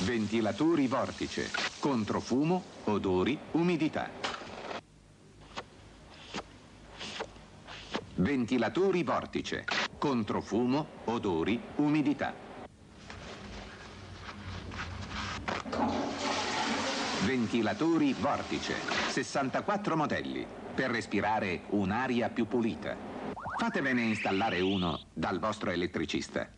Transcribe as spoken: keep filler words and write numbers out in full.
Ventilatori vortice, contro fumo, odori, umidità. Ventilatori vortice, contro fumo, odori, umidità. Ventilatori vortice, sessantaquattro modelli, per respirare un'aria più pulita. Fatevene installare uno dal vostro elettricista.